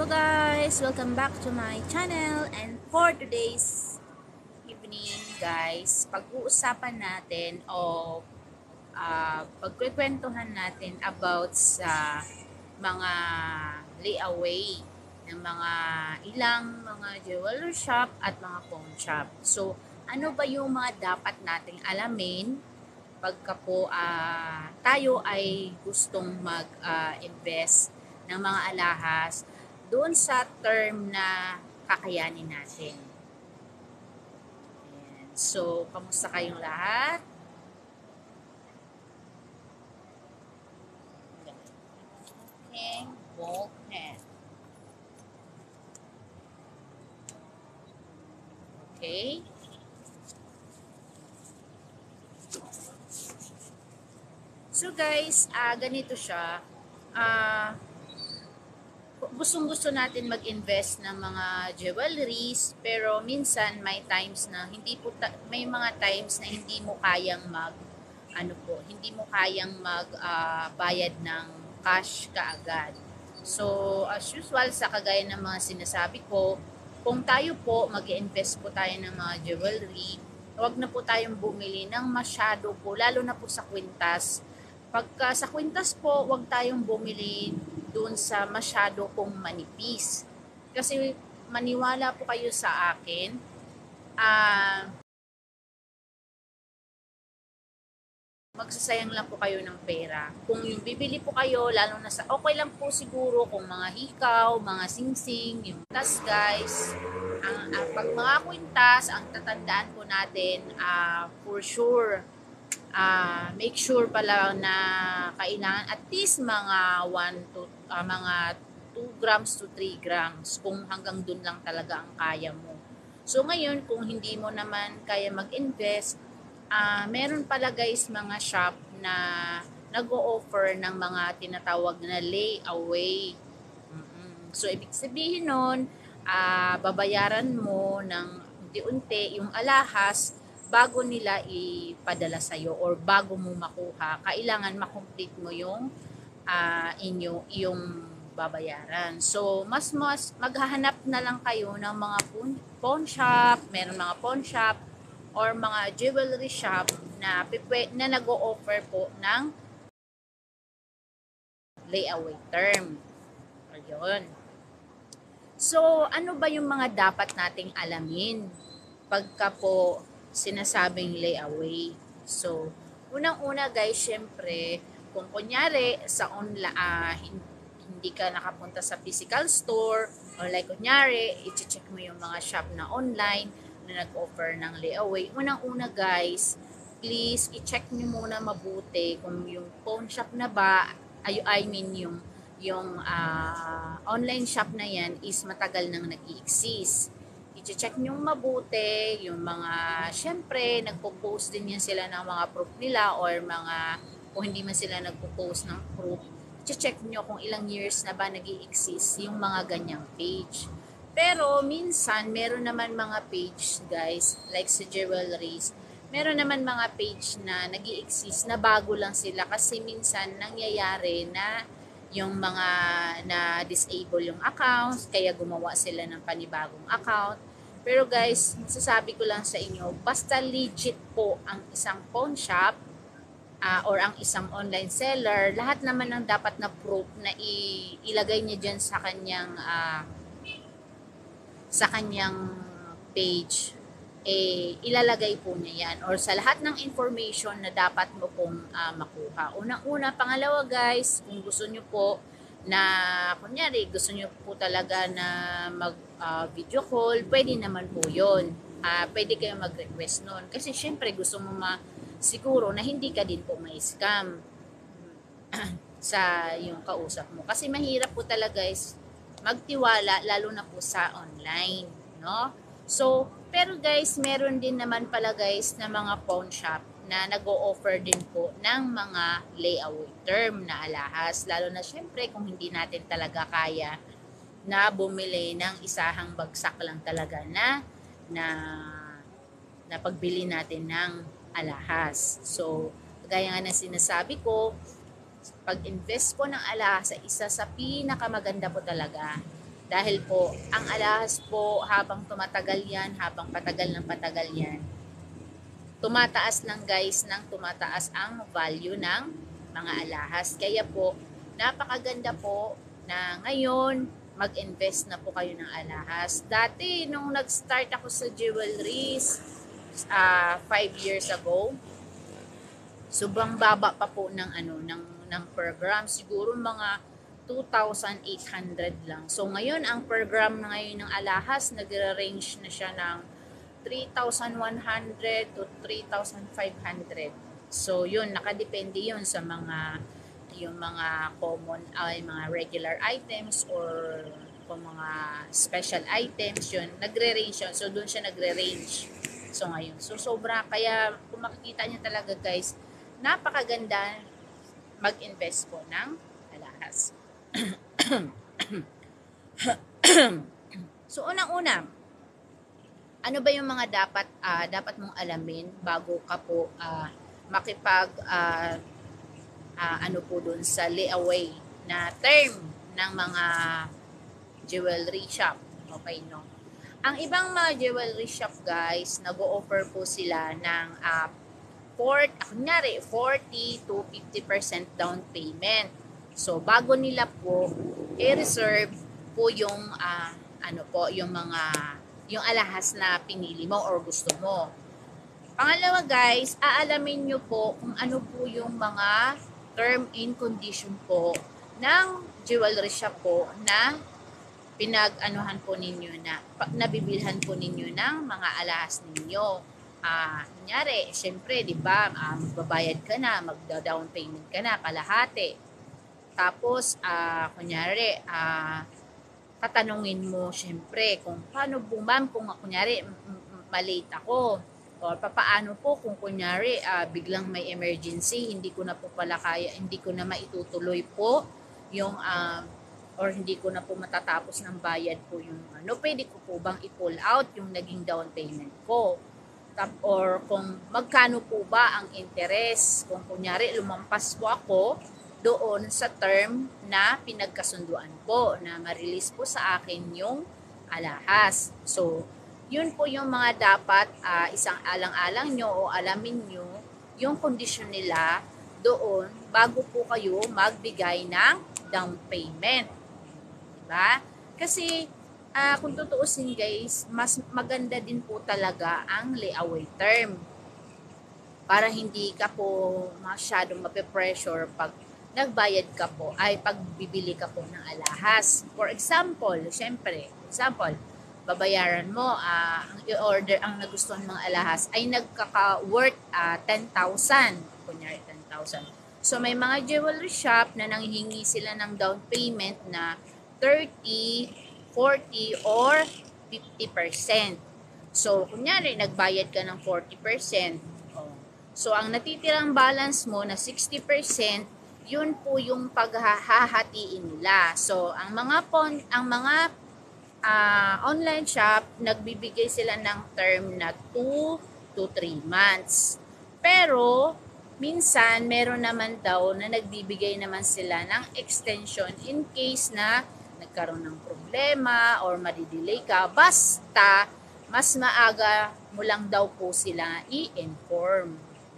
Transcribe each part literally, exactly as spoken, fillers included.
Hello guys! Welcome back to my channel, and for today's evening guys, pag-uusapan natin o uh, pagkukwentuhan natin about sa mga layaway ng mga ilang mga jewelry shop at mga pawn shop. So, ano ba yung mga dapat nating alamin pagka po uh, tayo ay gustong mag-invest uh, ng mga alahas doon sa term na kakayanin natin. Ayan. So, kamusta kayong lahat? Okay, ball pen. Okay. So guys, uh, ganito siya. Ah... Uh, gustong-gusto natin mag-invest ng mga jewelries, pero minsan may times na hindi po ta- may mga times na hindi mo kayang mag ano po, hindi mo kayang mag uh, bayad ng cash kaagad. So, as usual sa kagaya ng mga sinasabi ko, kung tayo po mag-invest po tayo ng mga jewelry, huwag na po tayong bumili ng masyado po, lalo na po sa kwintas. Pagka sa kwintas po, huwag tayong bumili doon sa masyado pong manipis. Kasi maniwala po kayo sa akin, ah, uh, magsasayang lang po kayo ng pera. Kung yung bibili po kayo, lalo na sa, okay lang po siguro kung mga hikaw, mga singsing, yung tas guys, ang, ang pag mga kwintas, ang tatandaan po natin, uh, for sure, uh, make sure pala na kailangan at least mga one to uh, mga two grams to three grams kung hanggang dun lang talaga ang kaya mo. So ngayon, kung hindi mo naman kaya mag-invest, uh, meron pala guys mga shop na nag-o-offer ng mga tinatawag na layaway. Mm-hmm. So ibig sabihin nun, uh, babayaran mo ng unti-unti yung alahas bago nila ipadala sa'yo or bago mo makuha, kailangan makomplete mo yung uh, inyo, yung babayaran. So, mas mas maghahanap na lang kayo ng mga pawn shop, meron mga pawn shop or mga jewelry shop na, na nag-o-offer po ng layaway term. Ayun. So, ano ba yung mga dapat nating alamin pagka po sinasabing layaway? So, unang-una guys, syempre, kung kunyari sa online, uh, hindi ka nakapunta sa physical store, or like kunyari, i-check mo yung mga shop na online na nag-offer ng layaway. Unang-una guys, please, i-check nyo muna mabuti kung yung pawn shop na ba, ay, I mean yung yung uh, online shop na yan is matagal nang nag-i-exist. I-check nyo mabuti, yung mga, syempre, nagpo-post din yan sila ng mga proof nila or mga, kung hindi man sila nagpo-post ng proof, i-check nyo kung ilang years na ba nag-i-exist yung mga ganyang page. Pero, minsan, meron naman mga page, guys, like sa jewelries, meron naman mga page na nag-i-exist na bago lang sila kasi minsan nangyayari na yung mga na-disable yung accounts, kaya gumawa sila ng panibagong account. Pero guys, masasabi ko lang sa inyo, basta legit po ang isang pawn shop uh, or ang isang online seller, lahat naman ng dapat na proof na i- ilagay niya dyan sa kanyang uh, sa kanyang page, eh, ilalagay po niya yan or sa lahat ng information na dapat mo pong uh, makuha. Unang-una, pangalawa guys, kung gusto nyo po na, kunyari, gusto nyo po talaga na mag uh, video call, pwede naman po yun. Uh, pwede kayo mag-request nun. Kasi syempre gusto mo ma siguro na hindi ka din po ma-scam sa yung kausap mo. Kasi mahirap po talaga guys magtiwala lalo na po sa online, no? So, pero guys, meron din naman pala guys na mga pawn shop na nag-o-offer din po ng mga layaway term na alahas. Lalo na syempre kung hindi natin talaga kaya na bumili ng isahang bagsak lang talaga na na, na pagbili natin ng alahas. So, gaya nga na sinasabi ko, pag-invest po ng alahas sa isa sa pinakamaganda po talaga Dahil po, ang alahas po, habang tumatagal yan, habang patagal ng patagal yan, tumataas lang guys, ng tumataas ang value ng mga alahas. Kaya po, napakaganda po na ngayon, mag-invest na po kayo ng alahas. Dati, nung nag-start ako sa jewelries, uh, five years ago, sobrang baba pa po ng ano ng ng per gram, siguro mga two thousand eight hundred lang. So ngayon ang per gram na ngayon ng alahas nagre-range na siya ng three thousand one hundred to three thousand five hundred. So yun, nakadepende yun sa mga yung mga common ay uh, mga regular items or kung mga special items yun, nagre-range yun. So doon siya nagre-range. So ngayon, so sobra, kaya kung makikita niyo talaga guys, napakaganda mag-invest po ng alahas. So unang-una, ano ba yung mga dapat uh, dapat mong alamin bago ka po uh, makipag uh, uh, ano po dun sa layaway na term ng mga jewelry shop. Okay, no? Ang ibang mga jewelry shop guys, nag-o-offer po sila ng uh, kunyari forty to fifty percent down payment. So bago nila po i-reserve po yung uh, ano po, yung mga yung alahas na pinili mo or gusto mo. Pangalawa guys, aalamin nyo po kung ano po yung mga term and condition po ng jewelry shop po na pinag-anuhan po ninyo na, nabibilhan po ninyo ng mga alahas ninyo. Ah, uh, kunyari, syempre, di ba, uh, magbabayad ka na, magda-down payment ka na, kalahati. Tapos, ah, uh, kunyari, ah, uh, tatanungin mo, syempre, kung paano po, ma'am, kung kunyari, malate ako, or papaano po kung kunyari, uh, biglang may emergency, hindi ko na po pala kaya, hindi ko na maitutuloy po yung, uh, or hindi ko na po matatapos ng bayad po yung ano, pwede ko po bang i-pull out yung naging down payment ko? Tap, or kung magkano po ba ang interest? Kung kunyari lumampas po ako doon sa term na pinagkasunduan po na ma-release po sa akin yung alahas. So, yun po yung mga dapat uh, isang alang-alang nyo o alamin nyo yung kondisyon nila doon bago po kayo magbigay ng down payment. Diba? Kasi uh, kung tutuusin guys, mas maganda din po talaga ang layaway term para hindi ka po masyadong mape-pressure pag nagbayad ka po ay pagbibili ka po ng alahas. For example, syempre, example, babayaran mo, uh, ang i-order, ang nagustuhan mong alahas ay nagkaka-worth uh, ten thousand. Kunyari, ten thousand. So, may mga jewelry shop na nanghihingi sila ng down payment na thirty, forty, or fifty percent. So, kunyari, nagbayad ka ng forty percent. Oh. So, ang natitirang balance mo na sixty percent, yun po yung paghahatiin nila. So, ang mga pon, ang mga uh, online shop, nagbibigay sila ng term na two to three months. Pero, minsan, meron naman daw na nagbibigay naman sila ng extension in case na nagkaroon ng problema or madidelay ka. Basta, mas maaga mo lang daw po sila i-inform.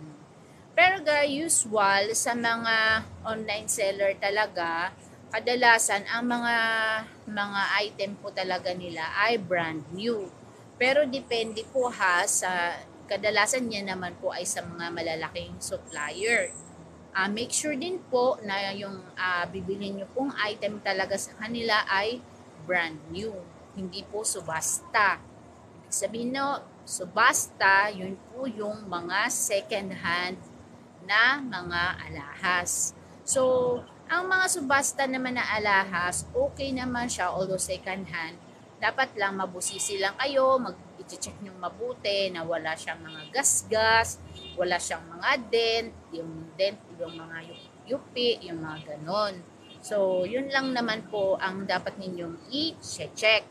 Pero guys, usual sa mga online seller talaga, kadalasan ang mga mga item po talaga nila ay brand new. Pero depende po ha sa kadalasan niya naman po ay sa mga malalaking supplier. Uh, make sure din po na yung uh, bibilhin nyo pong item talaga sa kanila ay brand new. Hindi po subasta. Ibig sabihin no, subasta, yun po yung mga second hand na mga alahas. So, ang mga subasta naman na alahas, okay naman siya, although second hand, dapat lang mabusisi lang kayo, mag-i-check nyo mabuti na wala siyang mga gasgas, wala siyang mga dent, yung dent, yung mga yupi, yung mga ganon. So, yun lang naman po ang dapat ninyong i-check.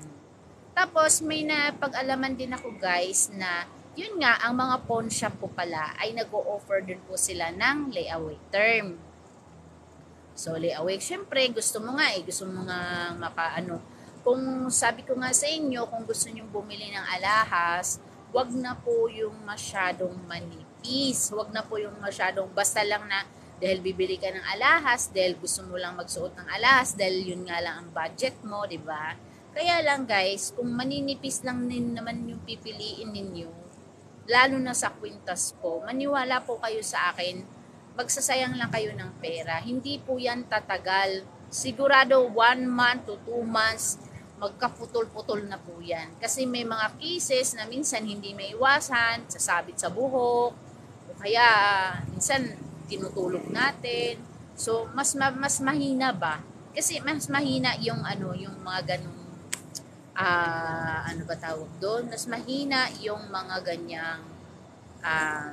Tapos, may napag-alaman din ako guys na yun nga, ang mga pawn shop po pala ay nag-o-offer din po sila ng layaway term. So, layaway, syempre, gusto mo nga eh, gusto mo nga maka, ano, kung sabi ko nga sa inyo, kung gusto nyo bumili ng alahas, wag na po yung masyadong manipis. Wag na po yung masyadong basta lang na dahil bibili ka ng alahas, dahil gusto mo lang magsuot ng alahas, dahil yun nga lang ang budget mo, di ba? Kaya lang guys, kung maninipis lang din naman yung pipiliin ninyo, lalo na sa kwintas po, maniwala po kayo sa akin, magsasayang lang kayo ng pera. Hindi po yan tatagal. Sigurado one month to two months, magkaputol-putol na po yan. Kasi may mga cases na minsan hindi may iwasan, sasabit sa buhok, o kaya minsan tinutulog natin. So, mas mas mahina ba? Kasi mas mahina yung ano, yung mga ganung ah ano ba tawag doon? Mas mahina yung mga ganyang um,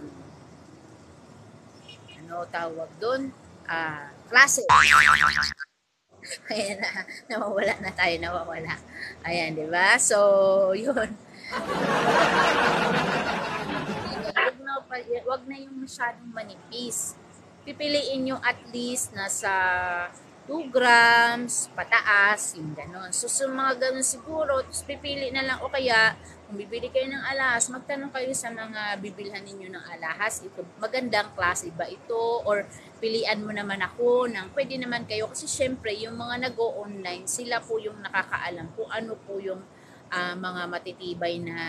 ano tawag doon? Ah, klase. Ayan na, nawawala na tayo, nawawala. Ayan, di ba? So, yun. Wag na, wag na yung masyadong manipis. Pipiliin nyo at least nasa two grams pataas, yung gano'n. So, sa mga gano'n siguro, pipili na lang, o kaya, kung bibili kayo ng alahas, magtanong kayo sa mga bibilhan ninyo ng alahas. Ito, magandang klase ba ito? Or pilian mo naman ako ng pwede naman kayo. Kasi syempre, yung mga nag-o-online, sila po yung nakakaalam kung ano po yung uh, mga matitibay na,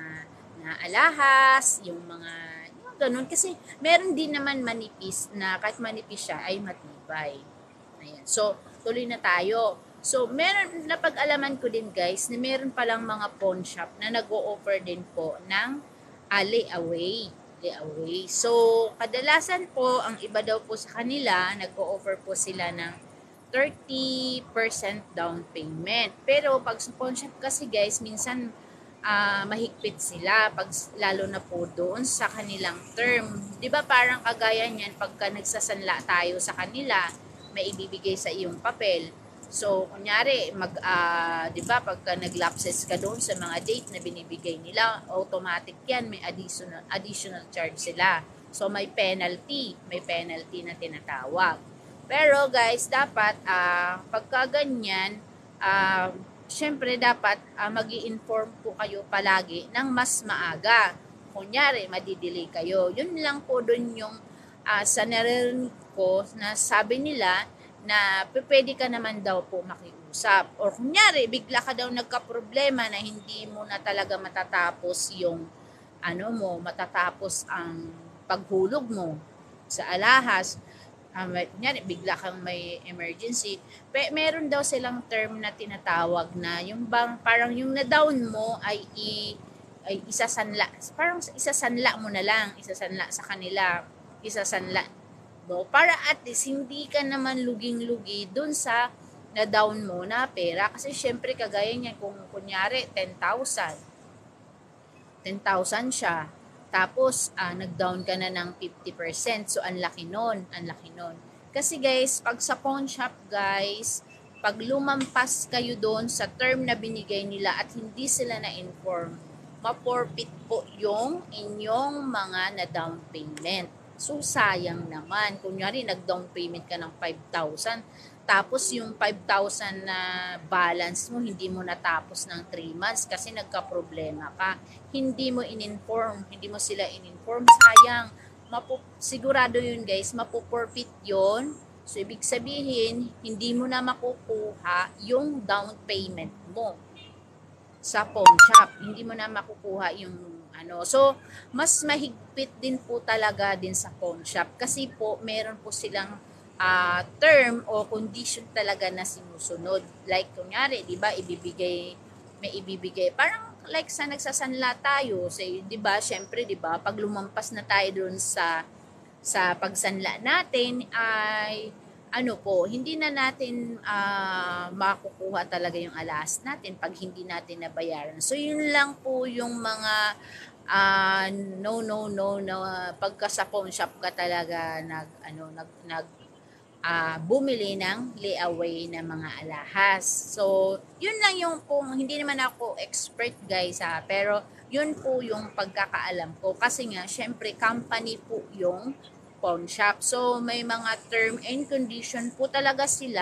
na alahas, yung mga, yung ganun. Kasi meron din naman manipis na kahit manipis siya ay matibay. Ayan. So, tuloy na tayo. So, meron, napag-alaman ko din guys, na meron palang mga pawn shop na nag-o-offer din po ng uh, layaway. Layaway. So, kadalasan po, ang iba daw po sa kanila, nag-o-offer po sila ng thirty percent down payment. Pero, pag sa pawn shop kasi guys, minsan uh, mahigpit sila, pag, lalo na po doon sa kanilang term. Di ba parang kagaya niyan, pagka nagsasanla tayo sa kanila, may ibibigay sa iyong papel. So, kunyari, mag, uh, di ba, pagka nag-lapses ka doon sa mga date na binibigay nila, automatic yan, may additional, additional charge sila. So, may penalty, may penalty na tinatawag. Pero guys, dapat, uh, pagka ganyan, uh, syempre dapat uh, mag-i-inform po kayo palagi ng mas maaga. Kunyari, madidelay kayo. Yun lang po doon yung uh, sa narinig ko na sabi nila, na pwede ka naman daw po makiusap. Or kunyari, bigla ka daw nagka-problema na hindi mo na talaga matatapos yung ano mo, matatapos ang paghulog mo sa alahas. Um, kunyari, bigla kang may emergency. Pe, meron daw silang term na tinatawag na yung bang, parang yung na-down mo ay i ay isasanla. Parang isasanla mo na lang, isasanla sa kanila, isasanla mo, para at least hindi ka naman luging-lugi dun sa na-down mo na pera. Kasi syempre kagaya niyan, kung kunyari ten thousand, ten thousand siya, tapos uh, nag-down ka na ng fifty percent, so ang laki nun, ang laki nun. Kasi guys, pag sa pawn shop guys, pag lumampas kayo doon sa term na binigay nila at hindi sila na-inform, ma-forfeit po yung inyong mga na-down payment. So, sayang naman. Kunyari, nag-down payment ka ng five thousand, tapos yung five thousand na balance mo, hindi mo natapos ng three months kasi nagka-problema ka. Hindi mo in-inform, hindi mo sila in-inform. Sayang. Mapu- sigurado yun guys, mapu-forfeit yun. So, ibig sabihin, hindi mo na makukuha yung down payment mo sa pawn shop. Hindi mo na makukuha yung ano. So, mas mahigpit din po talaga din sa pawn shop kasi po meron po silang uh, term o condition talaga na sinusunod. Like, kunyari, di ba, ibibigay, may ibibigay. Parang like sa nagsasanla tayo, say, di ba, syempre, di ba, pag lumampas na tayo dun sa sa pagsanla natin ay ano po, hindi na natin uh, makukuha talaga yung alas natin pag hindi natin nabayaran. So, yun lang po yung mga uh, no, no, no, no, pagka sa pawn shop ka talaga nag, ano, nag, nag, uh, bumili ng layaway na mga alahas. So, yun lang yung po, hindi naman ako expert guys ha, pero yun po yung pagkakaalam ko. Kasi nga, syempre, company po yung pawn shop. So, may mga term and condition po talaga sila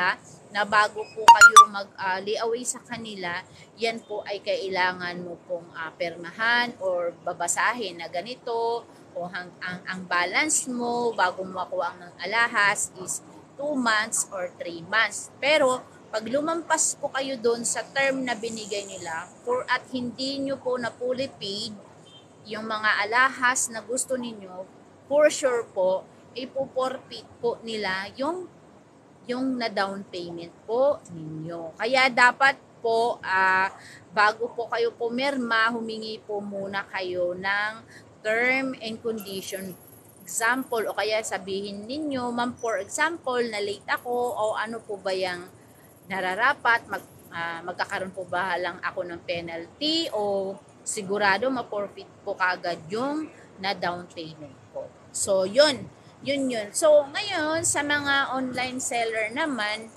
na bago po kayo mag-layaway sa kanila, yan po ay kailangan mo pong uh, permahan or babasahin na ganito o hang, ang, ang balance mo bago mo makuha ng alahas is two months or three months. Pero pag lumampas po kayo doon sa term na binigay nila for at hindi nyo po na fully paid yung mga alahas na gusto ninyo, for sure po, ipo-forfeit po nila yung yung na down payment po ninyo. Kaya dapat po, uh, bago po kayo pumirma, humingi po muna kayo ng term and condition. Example, o kaya sabihin ninyo, ma'am, for example, na late ako, o ano po ba yung nararapat, mag, uh, magkakaroon po ba lang ako ng penalty, o sigurado ma-forfeit po kagad yung na down payment po. So, yun. Yun yun. So, ngayon, sa mga online seller naman,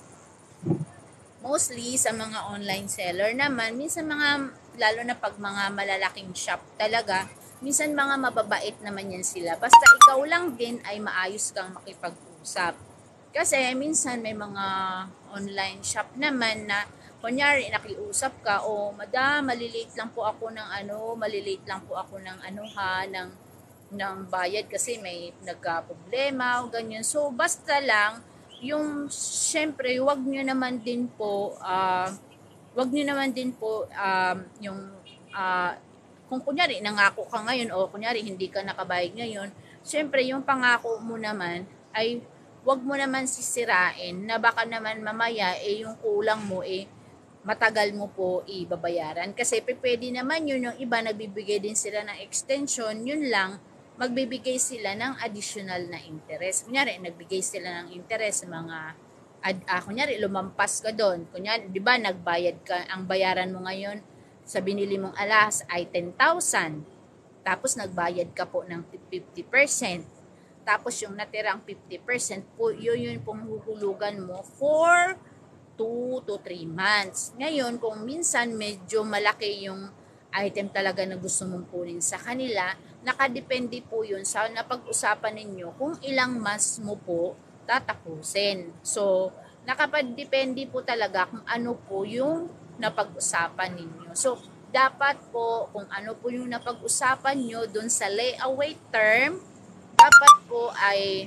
mostly sa mga online seller naman, minsan mga, lalo na pag mga malalaking shop talaga, minsan mga mababait naman yan sila. Basta ikaw lang din ay maayos kang makipag-usap. Kasi minsan may mga online shop naman na kunyari, nakiusap ka, o, oh, madam, malilate lang po ako ng ano, malilate lang po ako ng ano ha, ng, ng bayad kasi may nagka-problema o ganyan. So, basta lang, yung, syempre, wag nyo naman din po, uh, wag nyo naman din po, um, yung, uh, kung kunyari, nangako ka ngayon, o kunyari, hindi ka nakabayad ngayon, syempre, yung pangako mo naman, ay, wag mo naman sisirain, na baka naman mamaya, eh, yung kulang mo, eh, matagal mo po ibabayaran. Kasi pwede naman yun, yung iba nagbibigay din sila ng extension, yun lang, magbibigay sila ng additional na interest. Kunyari, nagbigay sila ng interest sa mga, ad, ah, kunyari, lumampas ka doon. Kunyari, di ba, nagbayad ka, ang bayaran mo ngayon sa binili mong alahas ay ten thousand. Tapos, nagbayad ka po ng fifty percent. Tapos, yung natirang fifty percent po, yun yun pong huhulugan mo for two to three months. Ngayon, kung minsan medyo malaki yung item talaga na gusto mong kunin sa kanila, nakadepende po yun sa napag-usapan ninyo kung ilang months mo po tatapusin. So, nakapadepende po talaga kung ano po yung napag-usapan ninyo. So, dapat po kung ano po yung napag-usapan nyo dun sa layaway term, dapat po ay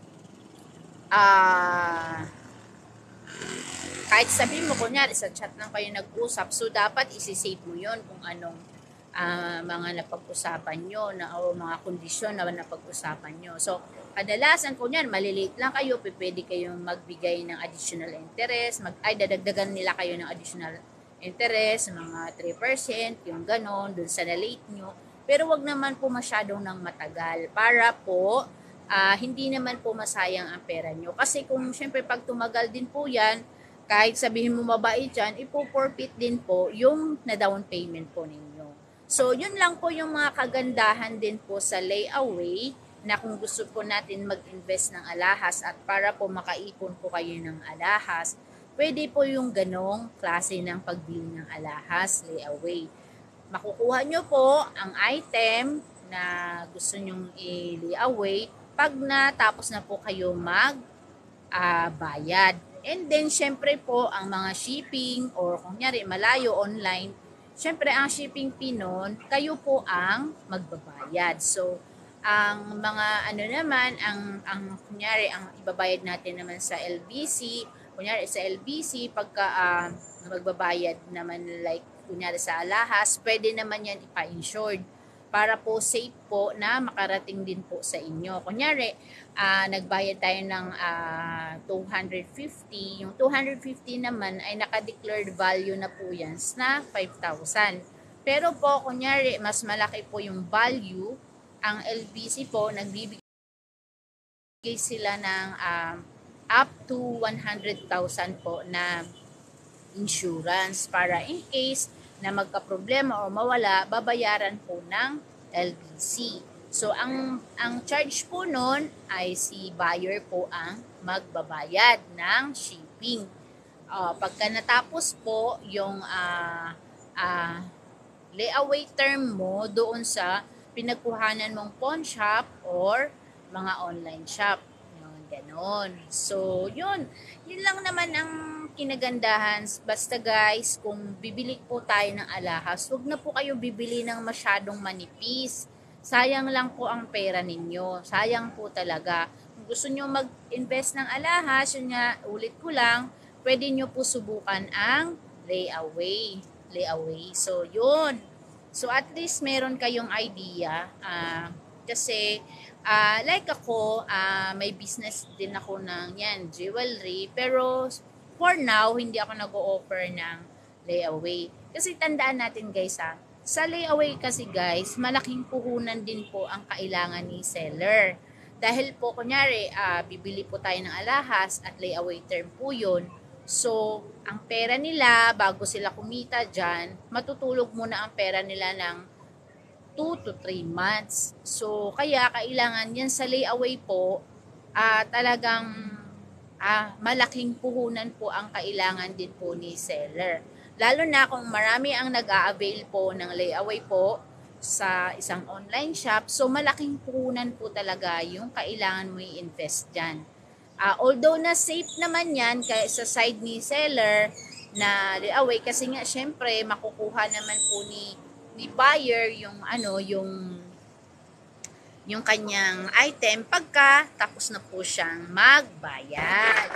ah uh, kahit sabihin mo, kunyari, sa chat lang kayo nag-usap, so dapat isi-save mo yun kung anong uh, mga napag-usapan nyo na, o mga kondisyon na napag-usapan nyo. So, kadalasan, kunyari, malilate lang kayo, pwede kayong magbigay ng additional interest, mag, ay, dadagdagan nila kayo ng additional interest, mga three percent, yung ganon, dun sa na-late nyo. Pero wag naman po masyadong ng matagal para po, uh, hindi naman po masayang ang pera nyo. Kasi kung syempre pag tumagal din po yan, kahit sabihin mo mabait dyan, ipo-forfeit din po yung na-down payment po ninyo. So, yun lang po yung mga kagandahan din po sa layaway na kung gusto po natin mag-invest ng alahas at para po makaipon po kayo ng alahas, pwede po yung ganong klase ng pagbili ng alahas, layaway. Makukuha nyo po ang item na gusto nyong i-layaway pag natapos na po kayo mag-bayad. Uh, And then, syempre po, ang mga shipping or kung nyari, malayo online, syempre, ang shipping fee nun, kayo po ang magbabayad. So, ang mga ano naman, ang, ang kunyari, ang ibabayad natin naman sa L B C, kunyari sa L B C, pagka uh, magbabayad naman like, kunyari sa alahas, pwede naman yan ipa-insured para po safe po na makarating din po sa inyo. Kunyari, uh, nagbayad tayo ng uh, two hundred fifty. Yung two hundred fifty naman ay naka-declared value na po yan na five thousand. Pero po, kunyari, mas malaki po yung value, ang L B C po, nagbibigay sila ng uh, up to one hundred thousand po na insurance para in case na magka-problema o mawala, babayaran po ng L B C. So, ang ang charge po nun ay si buyer po ang magbabayad ng shipping. Uh, pagka natapos po yung uh, uh, layaway term mo doon sa pinagkuhanan mong pawn shop or mga online shop. Yun, ganon. So, yun. Yun lang naman ang kinagandahan, basta guys, kung bibili po tayo ng alahas, huwag na po kayo bibili ng masyadong manipis. Sayang lang po ang pera ninyo. Sayang po talaga. Kung gusto nyo mag-invest ng alahas, yun nga, ulit ko lang, pwede nyo po subukan ang layaway. Layaway. So, yun. So, at least meron kayong idea. Uh, kasi, uh, like ako, uh, may business din ako ng yan, jewelry. Pero, for now, hindi ako nag-o-offer ng layaway. Kasi tandaan natin guys ha, sa layaway kasi guys, malaking puhunan din po ang kailangan ni seller. Dahil po, kunyari, uh, bibili po tayo ng alahas at layaway term po yun. So, ang pera nila, bago sila kumita dyan, matutulog muna ang pera nila ng two to three months. So, kaya kailangan yan sa layaway po, uh, talagang uh, malaking puhunan po ang kailangan din po ni seller. Lalo na kung marami ang nag-a-avail po ng layaway po sa isang online shop, so malaking puhunan po talaga yung kailangan mo i-invest dyan. Uh, although na safe naman yan kaya sa side ni seller na layaway, kasi nga syempre makukuha naman po ni ni buyer yung ano yung yung kanyang item pagka tapos na po siyang magbayad.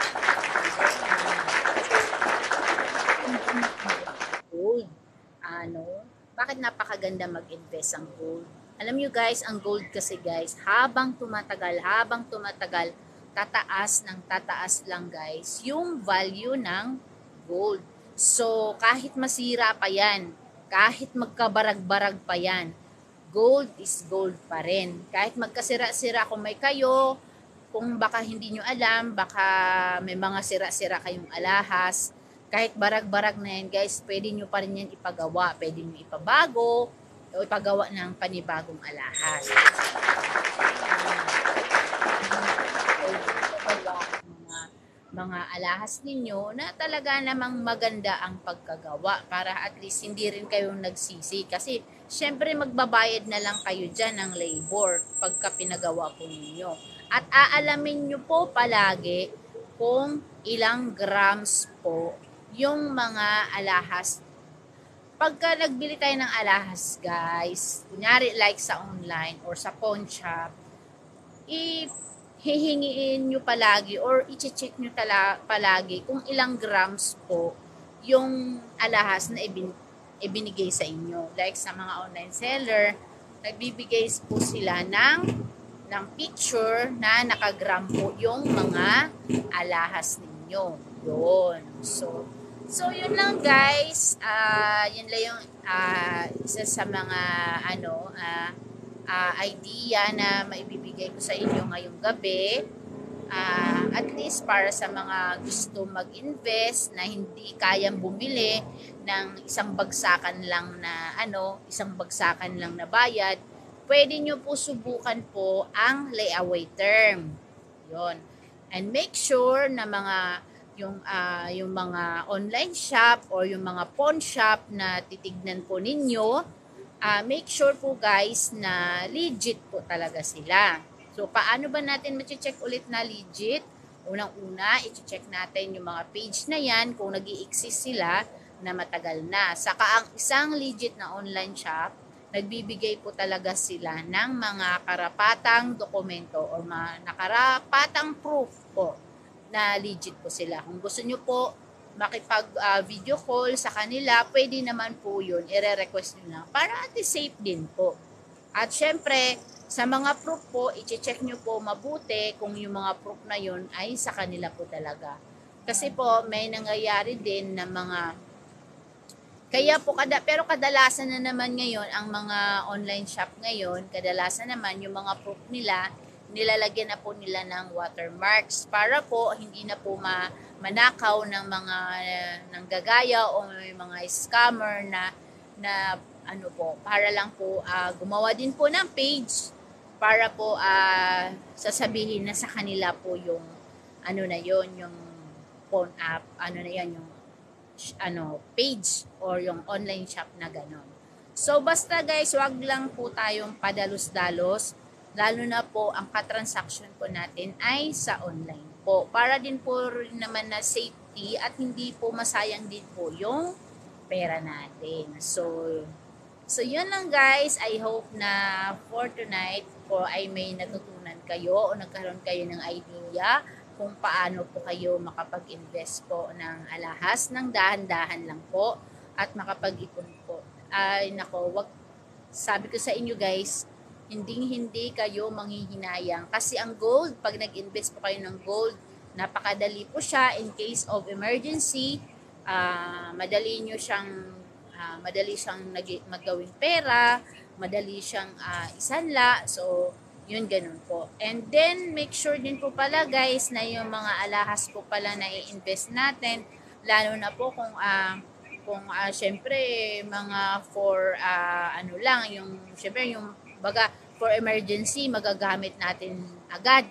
Gold. Ano? Bakit napakaganda mag-invest ang gold? Alam niyo guys, ang gold kasi guys, habang tumatagal, habang tumatagal, tataas ng tataas lang guys yung value ng gold. So, kahit masira pa yan, kahit magkabarag-barag pa yan, gold is gold pa rin. Kahit magkasira-sira kung may kayo, kung baka hindi nyo alam, baka may mga sira-sira kayong alahas, kahit barag-barag na yan guys, pwede nyo pa rin yan ipagawa. Pwede nyo ipabago o ipagawa ng panibagong alahas. Mga alahas ninyo na talaga namang maganda ang pagkagawa para at least hindi rin kayong nagsisi kasi syempre magbabayad na lang kayo dyan ng labor pagka pinagawa po ninyo. At aalamin nyo po palagi kung ilang grams po yung mga alahas. Pagka nagbili tayo ng alahas guys, kunyari like sa online or sa pawn shop, i hihingiin nyo palagi or i-check nyo tala, palagi kung ilang grams po yung alahas na ibin, ibinigay sa inyo. Like sa mga online seller, nagbibigay po sila ng, ng picture na nakagram po yung mga alahas ninyo. Yun. So, so yun lang guys. Uh, yun lang yung uh, isa sa mga ano, ah, uh, Uh, idea na maibibigay ko sa inyo ngayong gabi, uh, at least para sa mga gusto mag-invest na hindi kayang bumili ng isang bagsakan lang na ano, isang bagsakan lang na bayad, pwede nyo po subukan po ang layaway term. Yon. And make sure na mga yung uh, yung mga online shop or yung mga pawn shop na titignan po ninyo, Uh, make sure po guys na legit po talaga sila. So, paano ba natin ma-check ulit na legit? Unang-una, i-check natin yung mga page na yan kung nag-i-exist sila na matagal na. Saka ang isang legit na online shop, nagbibigay po talaga sila ng mga karapatang dokumento o mga nakarapatang proof po na legit po sila. Kung gusto nyo po makipag uh, video call sa kanila, pwede naman po yun, i-request nyo na para at safe din po. At syempre, sa mga proof po, i-check nyo po mabuti kung yung mga proof na yun ay sa kanila po talaga. Kasi po, may nangyayari din na mga, kaya po, kada, pero kadalasan na naman ngayon, ang mga online shop ngayon, kadalasan naman yung mga proof nila, nilalagyan na po nila ng watermarks para po hindi na po ma manakaw ng mga uh, nanggagaya o may mga scammer na na ano po, para lang po uh, gumawa din po ng page para po uh, sasabihin na sa kanila po yung ano na yon, yung phone app, ano na yan, yung ano page or yung online shop na ganon. So basta guys, wag lang po tayong padalos-dalos, lalo na po ang katransaction po natin ay sa online po. Para din po rin naman na safe quality at hindi po masayang din po yung pera natin. So, so yun lang guys. I hope na for tonight po ay may natutunan kayo o nagkaroon kayo ng idea kung paano po kayo makapag-invest po ng alahas ng dahan-dahan lang po at makapag-ipon po. Ay nako, wag, sabi ko sa inyo guys, hindi hindi kayo manghihinayang kasi ang gold, pag nag-invest po kayo ng gold, napakadali po siya in case of emergency. Uh, madali nyo siyang uh, madali siyang magawing pera, madali siyang uh, isanla. So yun, ganun po. And then make sure din po pala guys na yung mga alahas po pala na i-invest natin, lalo na po kung uh, kung uh, syempre mga for uh, ano lang yung syempre yung baga for emergency magagamit natin agad.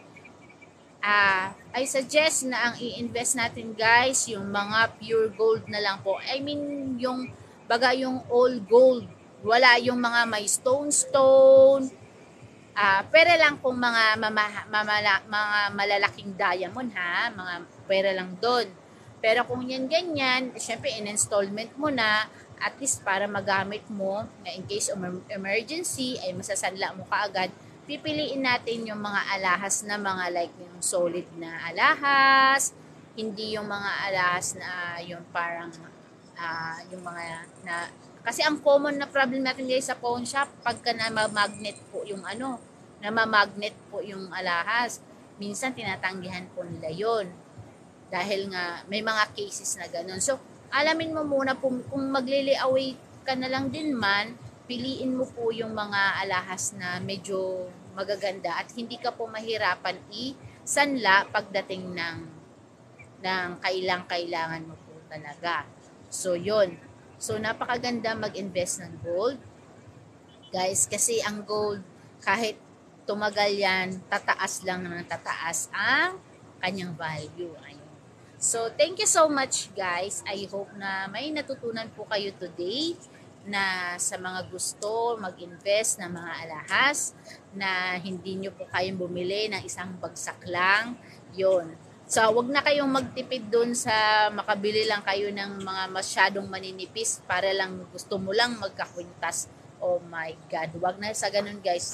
Ah, uh, I suggest na ang i-invest natin guys yung mga pure gold na lang po. I mean yung baga yung all gold. Wala yung mga may stone stone. Ah, uh, pera lang kung mga mama, mamala, mga malalaking diamond ha, mga pera lang doon. Pero kung yan ganyan, syempre in installment mo na at least para magamit mo na in case of emergency ay masasanla mo kaagad. Pipiliin natin yung mga alahas na mga like yung solid na alahas, hindi yung mga alahas na yung parang uh, yung mga na kasi ang common na problem natin guys sa pawn shop pagka na magnet po yung ano, na magnet po yung alahas. Minsan tinatanggihan po nila yon dahil nga may mga cases na ganun. So alamin mo muna po, kung maglili-away ka na lang din man, piliin mo po yung mga alahas na medyo magaganda at hindi ka po mahirapan i-sanla pagdating ng, ng kailang-kailangan mo po talaga. So, yun. So, napakaganda mag-invest ng gold. Guys, kasi ang gold, kahit tumagal yan, tataas lang ng tataas ang kanyang value. Ayun. So, thank you so much guys. I hope na may natutunan po kayo today na sa mga gusto mag-invest ng mga alahas na hindi nyo po kayong bumili ng isang bagsak lang. Yun. So, wag na kayong magtipid dun sa makabili lang kayo ng mga masyadong maninipis para lang gusto mo lang magkakwintas. Oh my God. Wag na sa ganun guys.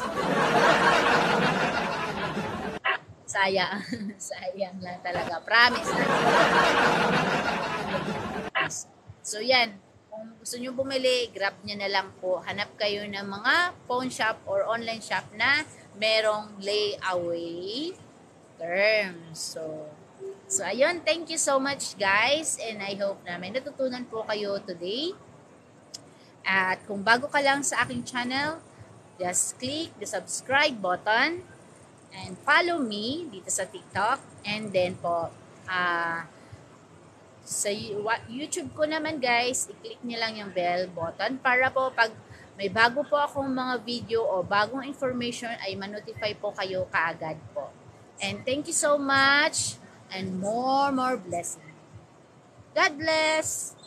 Sayang. Sayang lang talaga. Promise. So, yan. Kung gusto nyo bumili, grab nyo na lang po. Hanap kayo ng mga pawn shop or online shop na merong layaway terms. So, so ayun. Thank you so much, guys. And I hope na may natutunan po kayo today. At kung bago ka lang sa aking channel, just click the subscribe button and follow me dito sa TikTok. And then po, ah, uh, sa YouTube ko naman guys, i-click nyo lang yung bell button para po pag may bago po akong mga video o bagong information ay ma-notify po kayo kaagad po. And thank you so much and more, more blessing. God bless!